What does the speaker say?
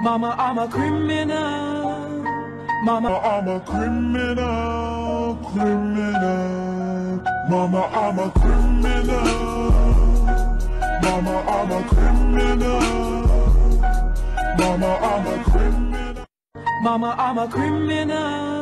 Mama, I'm a criminal. Mama, I'm a criminal, criminal. Mama, I'm a criminal. Mama, I'm a criminal. Mama, I'm a criminal. Mama, I'm a criminal.